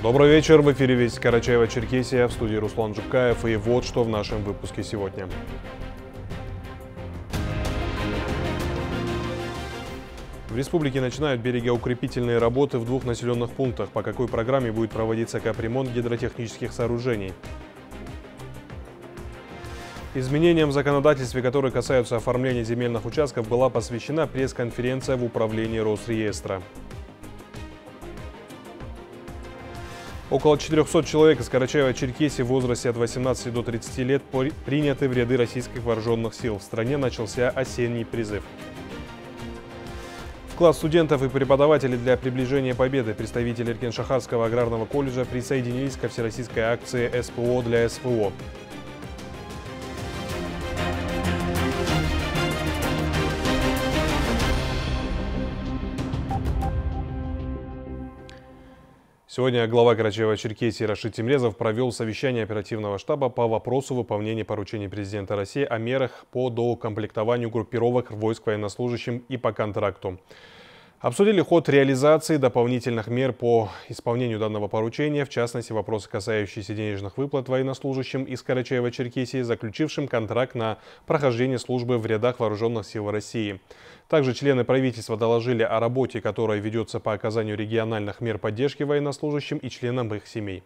Добрый вечер, в эфире Вести Карачаево-Черкесия, в студии Руслан Джукаев, и вот что в нашем выпуске сегодня. В республике начинают берегоукрепительные работы в 2 населенных пунктах. По какой программе будет проводиться капремонт гидротехнических сооружений? Изменениям в законодательстве, которые касаются оформления земельных участков, была посвящена пресс-конференция в управлении Росреестра. Около 400 человек из Карачаева-Черкесии в возрасте от 18 до 30 лет приняты в ряды российских вооруженных сил. В стране начался осенний призыв. Вклад студентов и преподавателей для приближения победы. Представители Эркин-Шахарского аграрного колледжа присоединились ко всероссийской акции СПО для СВО. Сегодня глава Карачаева-Черкесии Рашид Тимрезов провел совещание оперативного штаба по вопросу выполнения поручений президента России о мерах по доукомплектованию группировок войск военнослужащим и по контракту. Обсудили ход реализации дополнительных мер по исполнению данного поручения, в частности, вопросы, касающиеся денежных выплат военнослужащим из Карачаева-Черкесии, заключившим контракт на прохождение службы в рядах вооруженных сил России. Также члены правительства доложили о работе, которая ведется по оказанию региональных мер поддержки военнослужащим и членам их семей.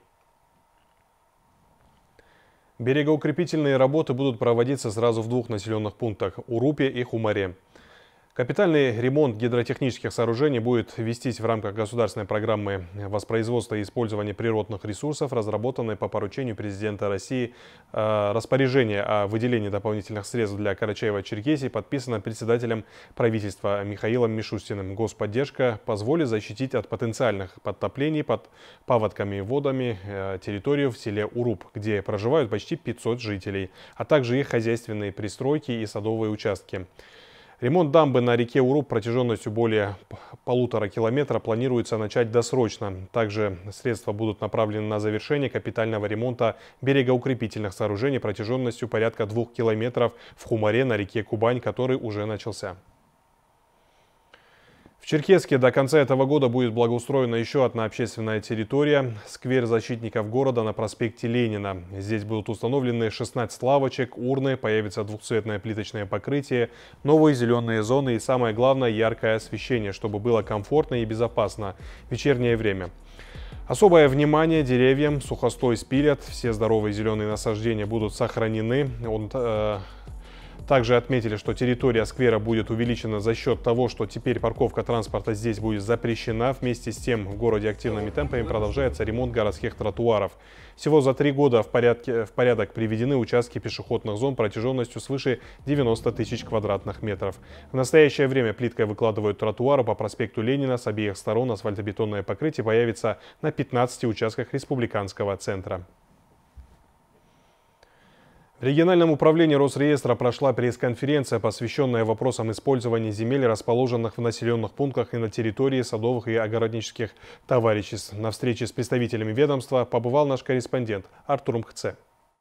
Берегоукрепительные работы будут проводиться сразу в 2 населенных пунктах – Урупе и Хумаре. Капитальный ремонт гидротехнических сооружений будет вестись в рамках государственной программы воспроизводства и использования природных ресурсов, разработанной по поручению президента России. Распоряжение о выделении дополнительных средств для Карачаева-Черкесии подписано председателем правительства Михаилом Мишустиным. Господдержка позволит защитить от потенциальных подтоплений под паводками и водами территорию в селе Уруп, где проживают почти 500 жителей, а также их хозяйственные пристройки и садовые участки. Ремонт дамбы на реке Уруп протяженностью более 1,5 километра планируется начать досрочно. Также средства будут направлены на завершение капитального ремонта берегоукрепительных сооружений протяженностью порядка 2 километров в Хумаре на реке Кубань, который уже начался. В Черкесске до конца этого года будет благоустроена еще одна общественная территория – сквер защитников города на проспекте Ленина. Здесь будут установлены 16 лавочек, урны, появится двухцветное плиточное покрытие, новые зеленые зоны и, самое главное, яркое освещение, чтобы было комфортно и безопасно в вечернее время. Особое внимание деревьям, сухостой спилят, все здоровые зеленые насаждения будут сохранены. Также отметили, что территория сквера будет увеличена за счет того, что теперь парковка транспорта здесь будет запрещена. Вместе с тем в городе активными темпами продолжается ремонт городских тротуаров. Всего за 3 года в порядок приведены участки пешеходных зон протяженностью свыше 90 тысяч квадратных метров. В настоящее время плиткой выкладывают тротуары по проспекту Ленина. С обеих сторон асфальтобетонное покрытие появится на 15 участках республиканского центра. В региональном управлении Росреестра прошла пресс-конференция, посвященная вопросам использования земель, расположенных в населенных пунктах и на территории садовых и огороднических товариществ. На встрече с представителями ведомства побывал наш корреспондент Артур Мхце.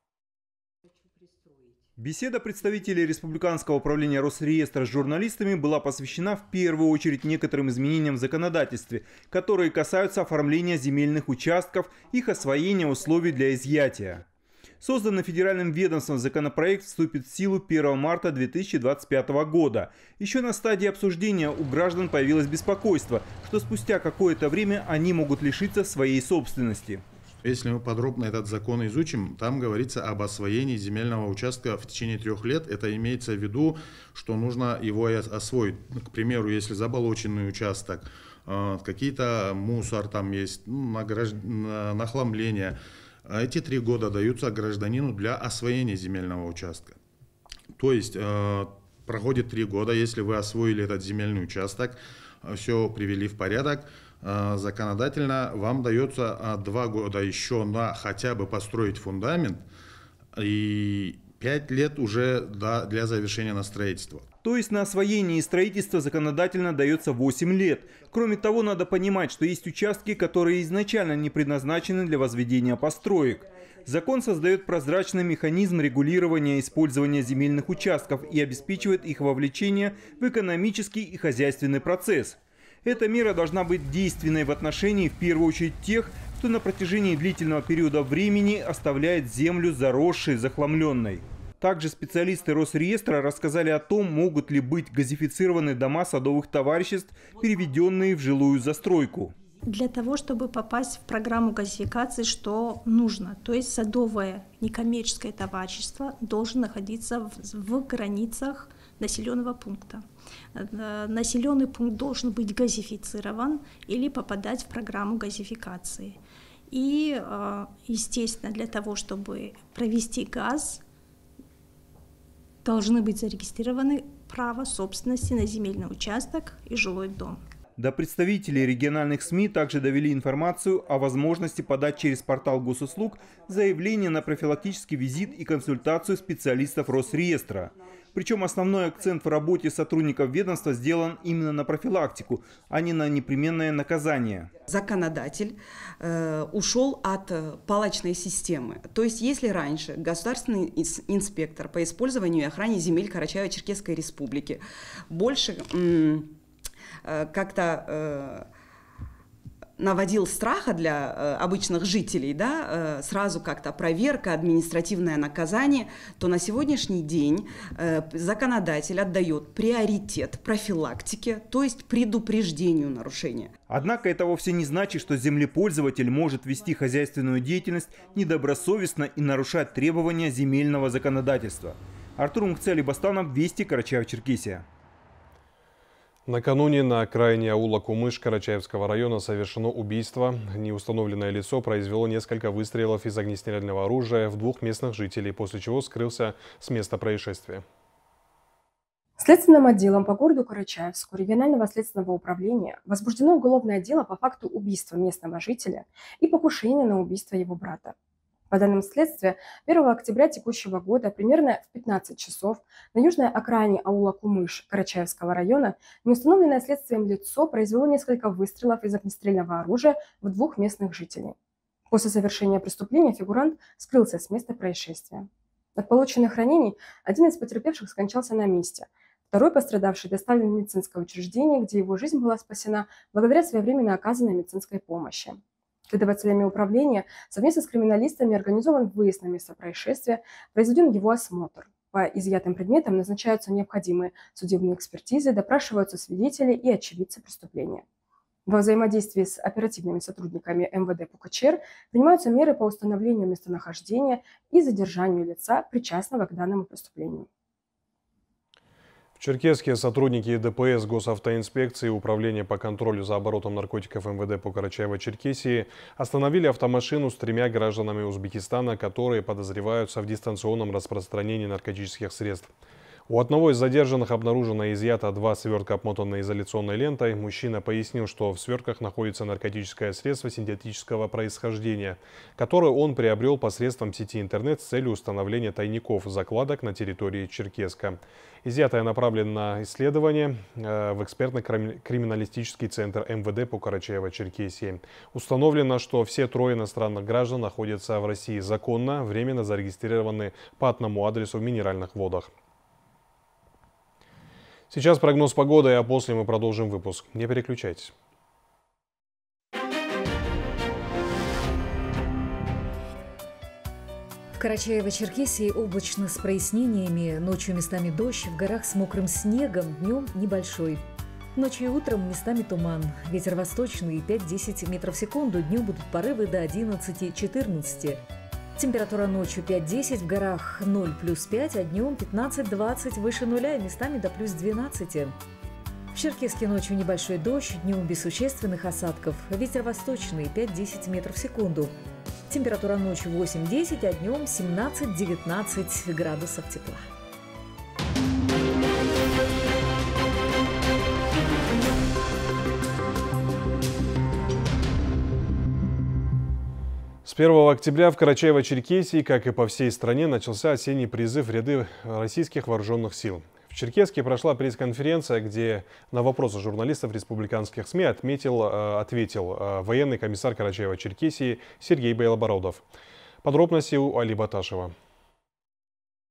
Беседа представителей Республиканского управления Росреестра с журналистами была посвящена в первую очередь некоторым изменениям в законодательстве, которые касаются оформления земельных участков, их освоения условий для изъятия. Созданный федеральным ведомством законопроект вступит в силу 1 марта 2025 года. Еще на стадии обсуждения у граждан появилось беспокойство, что спустя какое-то время они могут лишиться своей собственности. Если мы подробно этот закон изучим, там говорится об освоении земельного участка в течение 3 лет. Это имеется в виду, что нужно его освоить. К примеру, если заболоченный участок, какие-то мусор там есть, нахламление. Эти 3 года даются гражданину для освоения земельного участка. То есть проходит 3 года, если вы освоили этот земельный участок, все привели в порядок, законодательно вам дается 2 года еще на хотя бы построить фундамент и 5 лет уже для завершения на строительство. То есть на освоение и строительство законодательно дается 8 лет. Кроме того, надо понимать, что есть участки, которые изначально не предназначены для возведения построек. Закон создает прозрачный механизм регулирования использования земельных участков и обеспечивает их вовлечение в экономический и хозяйственный процесс. Эта мера должна быть действенной в отношении, в первую очередь, тех, что на протяжении длительного периода времени оставляет землю заросшей, захламленной. Также специалисты Росреестра рассказали о том, могут ли быть газифицированы дома садовых товариществ, переведенные в жилую застройку. Для того, чтобы попасть в программу газификации, что нужно? То есть садовое некоммерческое товарищество должно находиться в границах населенного пункта. Населенный пункт должен быть газифицирован или попадать в программу газификации. И, естественно, для того, чтобы провести газ, должны быть зарегистрированы право собственности на земельный участок и жилой дом. До представителей региональных СМИ также довели информацию о возможности подать через портал госуслуг заявление на профилактический визит и консультацию специалистов Росреестра. Причем основной акцент в работе сотрудников ведомства сделан именно на профилактику, а не на непременное наказание. Законодатель ушел от палочной системы. То есть если раньше государственный инспектор по использованию и охране земель Карачаево-Черкесской Республики больше как-то наводил страха для обычных жителей, да, сразу как-то проверка, административное наказание, то на сегодняшний день законодатель отдает приоритет профилактике, то есть предупреждению нарушения. Однако это вовсе не значит, что землепользователь может вести хозяйственную деятельность недобросовестно и нарушать требования земельного законодательства. Артур Мухцели-Бастанов, Вести, Карачаево-Черкесия. Накануне на окраине аула Кумыш Карачаевского района совершено убийство. Неустановленное лицо произвело несколько выстрелов из огнестрельного оружия в двух местных жителей, после чего скрылся с места происшествия. Следственным отделом по городу Карачаевску регионального следственного управления возбуждено уголовное дело по факту убийства местного жителя и покушения на убийство его брата. По данным следствия, 1 октября текущего года примерно в 15 часов на южной окраине аула Кумыш Карачаевского района неустановленное следствием лицо произвело несколько выстрелов из огнестрельного оружия в двух местных жителей. После совершения преступления фигурант скрылся с места происшествия. От полученных ранений один из потерпевших скончался на месте. Второй пострадавший доставлен в медицинское учреждение, где его жизнь была спасена благодаря своевременно оказанной медицинской помощи. Следователями управления совместно с криминалистами организован выезд на место происшествия, произведен его осмотр. По изъятым предметам назначаются необходимые судебные экспертизы, допрашиваются свидетели и очевидцы преступления. Во взаимодействии с оперативными сотрудниками МВД ПУКЧР принимаются меры по установлению местонахождения и задержанию лица, причастного к данному преступлению. В Черкесске сотрудники ДПС, госавтоинспекции и Управления по контролю за оборотом наркотиков МВД по Карачаево-Черкесии остановили автомашину с 3 гражданами Узбекистана, которые подозреваются в дистанционном распространении наркотических средств. У одного из задержанных обнаружено и изъято 2 свертка, обмотанные изоляционной лентой. Мужчина пояснил, что в свертках находится наркотическое средство синтетического происхождения, которое он приобрел посредством сети интернет с целью установления тайников закладок на территории Черкесска. Изъятое направлено на исследование в экспертно-криминалистический центр МВД по Карачаево-Черкесии. Установлено, что все 3 иностранных граждан находятся в России законно, временно зарегистрированы по одному адресу в Минеральных водах. Сейчас прогноз погоды, а после мы продолжим выпуск. Не переключайтесь. В Карачаево-Черкесии облачно с прояснениями, ночью местами дождь, в горах с мокрым снегом, днем небольшой. Ночью и утром местами туман. Ветер восточный 5-10 метров в секунду, днем будут порывы до 11-14. Температура ночью 5-10, в горах 0 плюс 5, а днем 15-20, выше нуля и местами до плюс 12. В Черкесске ночью небольшой дождь, днем без существенных осадков. Ветер восточный 5-10 метров в секунду. Температура ночью 8-10, а днем 17-19 градусов тепла. С 1 октября в Карачаево-Черкесии, как и по всей стране, начался осенний призыв в ряды российских вооруженных сил. В Черкесске прошла пресс-конференция, где на вопросы журналистов республиканских СМИ ответил военный комиссар Карачаево-Черкесии Сергей Белобородов. Подробности у Али Баташева.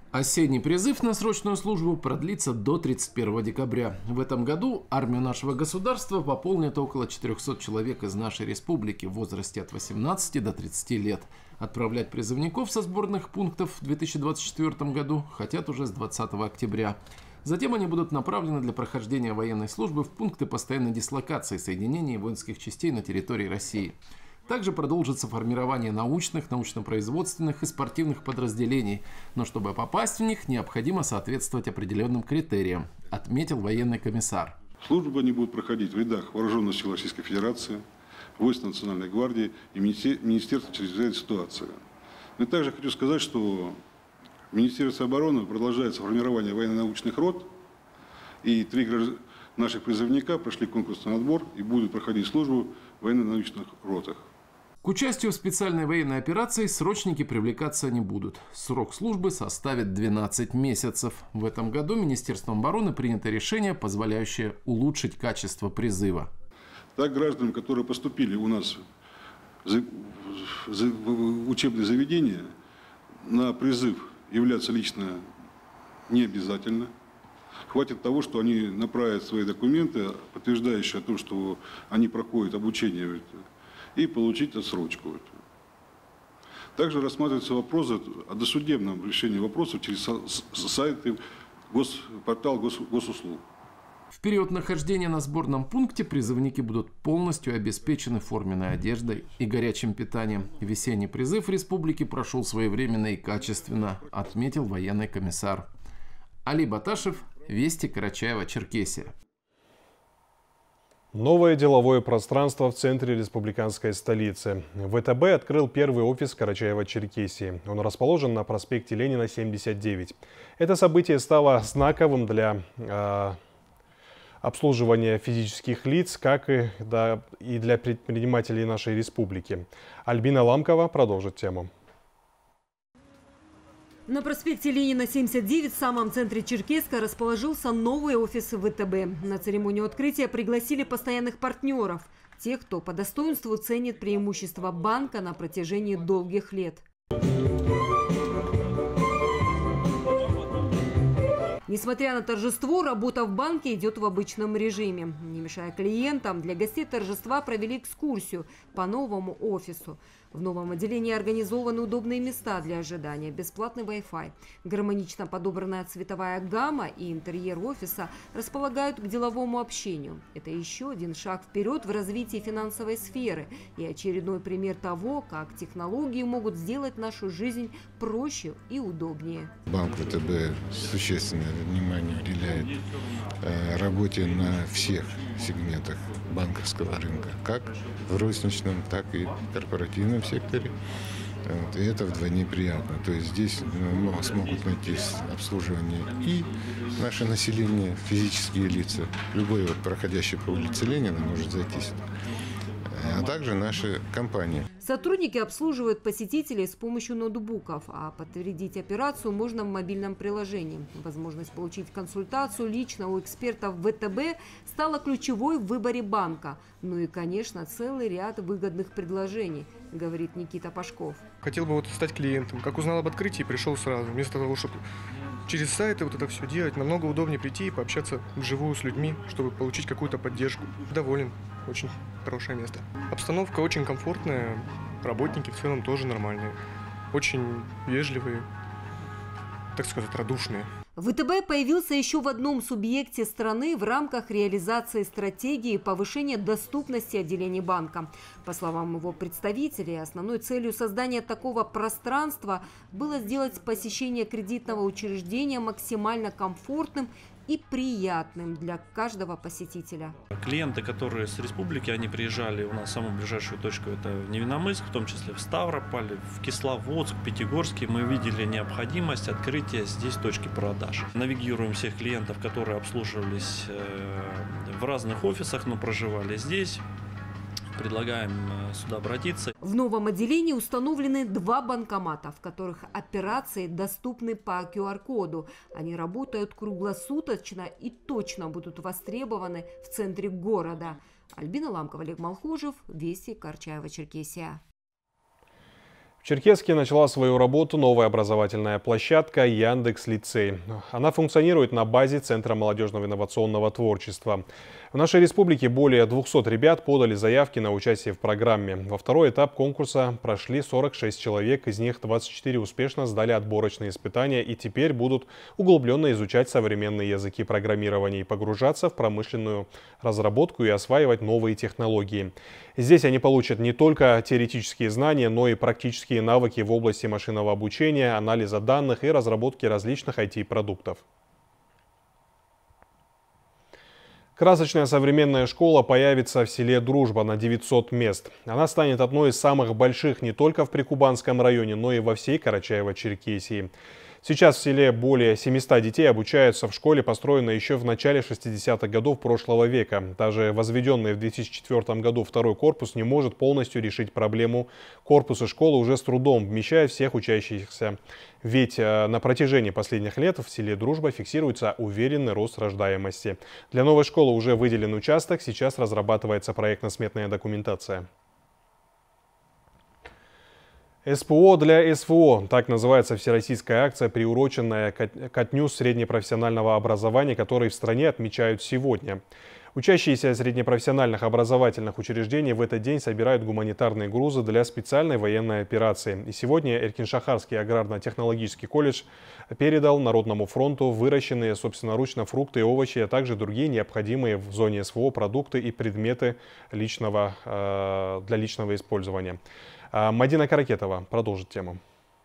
Осенний призыв на срочную службу продлится до 31 декабря. В этом году армию нашего государства пополнит около 400 человек из нашей республики в возрасте от 18 до 30 лет. Отправлять призывников со сборных пунктов в 2024 году хотят уже с 20 октября. Затем они будут направлены для прохождения военной службы в пункты постоянной дислокации соединений воинских частей на территории России. Также продолжится формирование научных, научно-производственных и спортивных подразделений, но чтобы попасть в них, необходимо соответствовать определенным критериям, отметил военный комиссар. Службу они будут проходить в рядах Вооруженных сил Российской Федерации, Войск Национальной гвардии и Министерства чрезвычайной ситуации. И также хочу сказать, что в Министерстве обороны продолжается формирование военно-научных рот, и 3 наших призывника прошли конкурсный отбор и будут проходить службу в военно-научных ротах. К участию в специальной военной операции срочники привлекаться не будут. Срок службы составит 12 месяцев. В этом году Министерством обороны принято решение, позволяющее улучшить качество призыва. Так, гражданам, которые поступили у нас в учебные заведения, на призыв являться лично не обязательно. Хватит того, что они направят свои документы, подтверждающие о том, что они проходят обучение, и получить отсрочку. Также рассматривается вопрос о досудебном решении вопросов через сайты портал госуслуг. В период нахождения на сборном пункте призывники будут полностью обеспечены форменной одеждой и горячим питанием. Весенний призыв в республике прошел своевременно и качественно, отметил военный комиссар. Али Баташев, Вести, Карачаево-Черкесия. Новое деловое пространство в центре республиканской столицы. ВТБ открыл первый офис Карачаево-Черкесии. Он расположен на проспекте Ленина, 79. Это событие стало знаковым для обслуживания физических лиц, как и для предпринимателей нашей республики. Альбина Ламкова продолжит тему. На проспекте Ленина, 79, в самом центре Черкесска, расположился новый офис ВТБ. На церемонию открытия пригласили постоянных партнеров, тех, кто по достоинству ценит преимущества банка на протяжении долгих лет. Несмотря на торжество, работа в банке идет в обычном режиме. Не мешая клиентам, для гостей торжества провели экскурсию по новому офису. В новом отделении организованы удобные места для ожидания, бесплатный Wi-Fi. Гармонично подобранная цветовая гамма и интерьер офиса располагают к деловому общению. Это еще один шаг вперед в развитии финансовой сферы и очередной пример того, как технологии могут сделать нашу жизнь проще и удобнее. Банк ВТБ существенное внимание уделяет работе на всех сегментах банковского рынка, как в розничном, так и в корпоративном секторе. И это вдвойне приятно. То есть здесь смогут найти обслуживание и наше население, физические лица. Любой проходящий по улице Ленина может зайти сюда. А также наши компании. Сотрудники обслуживают посетителей с помощью ноутбуков, а подтвердить операцию можно в мобильном приложении. Возможность получить консультацию лично у экспертов ВТБ стала ключевой в выборе банка. Ну и, конечно, целый ряд выгодных предложений, говорит Никита Пашков. Хотел бы стать клиентом. Как узнал об открытии, пришел сразу. Вместо того, чтобы через сайты это все делать, намного удобнее прийти и пообщаться вживую с людьми, чтобы получить какую-то поддержку. Доволен. Очень хорошее место. Обстановка очень комфортная, работники в целом тоже нормальные. Очень вежливые, так сказать, радушные. ВТБ появился еще в одном субъекте страны в рамках реализации стратегии повышения доступности отделений банка. По словам его представителей, основной целью создания такого пространства было сделать посещение кредитного учреждения максимально комфортным и приятным для каждого посетителя. Клиенты, которые с республики, они приезжали у нас самую ближайшую точку, это в Невиномысск, в том числе в Ставрополь, в Кисловодск, Пятигорске. Мы видели необходимость открытия здесь точки продаж. Навигируем всех клиентов, которые обслуживались в разных офисах, но проживали здесь. Предлагаем сюда обратиться. В новом отделении установлены 2 банкомата, в которых операции доступны по QR-коду. Они работают круглосуточно и точно будут востребованы в центре города. Альбина Ламкова, Олег Малхожев, Вести, Карачаево-Черкесия. В Черкесске начала свою работу новая образовательная площадка «Яндекс.Лицей». Она функционирует на базе Центра молодежного инновационного творчества. В нашей республике более 200 ребят подали заявки на участие в программе. Во второй этап конкурса прошли 46 человек, из них 24 успешно сдали отборочные испытания и теперь будут углубленно изучать современные языки программирования и погружаться в промышленную разработку и осваивать новые технологии. Здесь они получат не только теоретические знания, но и практические навыки в области машинного обучения, анализа данных и разработки различных IT-продуктов. Красочная современная школа появится в селе Дружба на 900 мест. Она станет одной из самых больших не только в Прикубанском районе, но и во всей Карачаево-Черкесии. Сейчас в селе более 700 детей обучаются в школе, построенной еще в начале 60-х годов прошлого века. Даже возведенный в 2004 году второй корпус не может полностью решить проблему. Корпусы школы уже с трудом вмещают всех учащихся. Ведь на протяжении последних лет в селе Дружба фиксируется уверенный рост рождаемости. Для новой школы уже выделен участок, сейчас разрабатывается проектно-сметная документация. СПО для СВО. Так называется всероссийская акция, приуроченная ко дню среднепрофессионального образования, который в стране отмечают сегодня. Учащиеся среднепрофессиональных образовательных учреждений в этот день собирают гуманитарные грузы для специальной военной операции. И сегодня Эркин-Шахарский аграрно-технологический колледж передал Народному фронту выращенные собственноручно фрукты и овощи, а также другие необходимые в зоне СВО продукты и предметы для личного использования. Мадина Каракетова продолжит тему.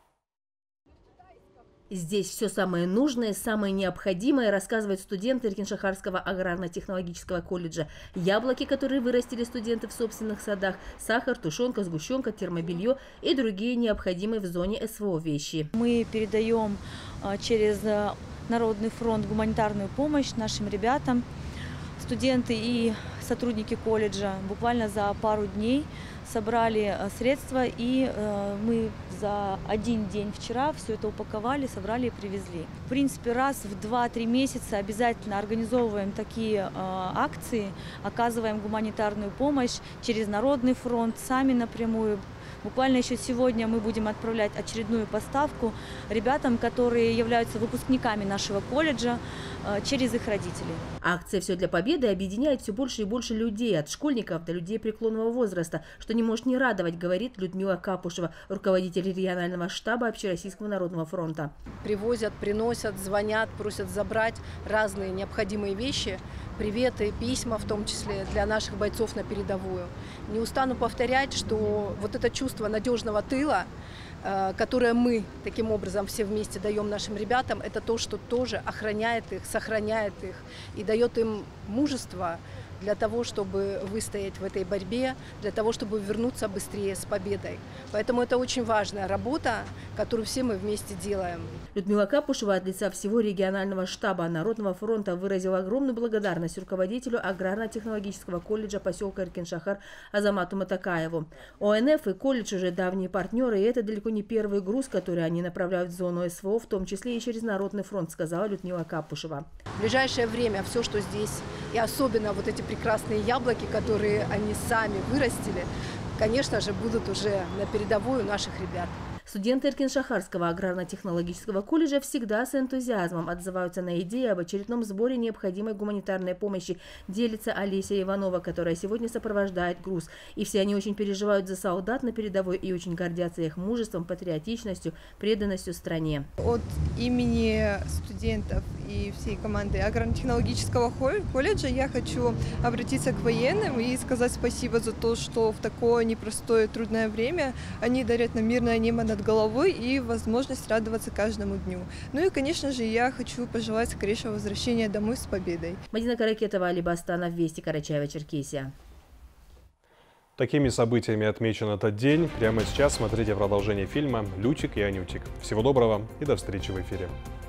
Здесь все самое нужное, самое необходимое, рассказывают студенты Эркин-Шахарского аграрно-технологического колледжа. Яблоки, которые вырастили студенты в собственных садах, сахар, тушенка, сгущенка, термобелье и другие необходимые в зоне СВО вещи. Мы передаем через Народный фронт гуманитарную помощь нашим ребятам. Студенты и сотрудники колледжа буквально за пару дней собрали средства, и мы за один день вчера все это упаковали, собрали и привезли. В принципе, раз в 2-3 месяца обязательно организовываем такие акции, оказываем гуманитарную помощь через Народный фронт, сами напрямую. Буквально еще сегодня мы будем отправлять очередную поставку ребятам, которые являются выпускниками нашего колледжа, через их родителей. Акция «Все для победы» объединяет все больше и больше людей, от школьников до людей преклонного возраста, что не может не радовать, говорит Людмила Капушева, руководитель регионального штаба Общероссийского народного фронта. Привозят, приносят, звонят, просят забрать разные необходимые вещи, приветы, письма в том числе для наших бойцов на передовую. Не устану повторять, что вот это чувство надежного тыла, которое мы таким образом все вместе даем нашим ребятам, это то, что тоже охраняет их, сохраняет их и дает им мужество для того, чтобы выстоять в этой борьбе, для того, чтобы вернуться быстрее с победой. Поэтому это очень важная работа, которую все мы вместе делаем. Людмила Капушева от лица всего регионального штаба Народного фронта выразила огромную благодарность руководителю аграрно-технологического колледжа поселка Эркин-Шахар Азамату Матакаеву. ОНФ и колледж уже давние партнеры, и это далеко не первый груз, который они направляют в зону СВО, в том числе и через Народный фронт, сказала Людмила Капушева. В ближайшее время все, что здесь, и особенно вот эти прекрасные яблоки, которые они сами вырастили, конечно же, будут уже на передовой у наших ребят. Студенты Эркин-Шахарского аграрно-технологического колледжа всегда с энтузиазмом отзываются на идеи об очередном сборе необходимой гуманитарной помощи, делится Олеся Иванова, которая сегодня сопровождает груз. И все они очень переживают за солдат на передовой и очень гордятся их мужеством, патриотичностью, преданностью стране. От имени студентов и всей команды аграрно-технологического колледжа я хочу обратиться к военным и сказать спасибо за то, что в такое непростое трудное время они дарят нам мирное небо над головой и возможность радоваться каждому дню. Ну и, конечно же, я хочу пожелать скорейшего возвращения домой с победой. Мадина Каракетова, Али Бастанов, Вести, Карачаево-Черкесия. Такими событиями отмечен этот день. Прямо сейчас смотрите продолжение фильма «Лютик и Анютик». Всего доброго и до встречи в эфире.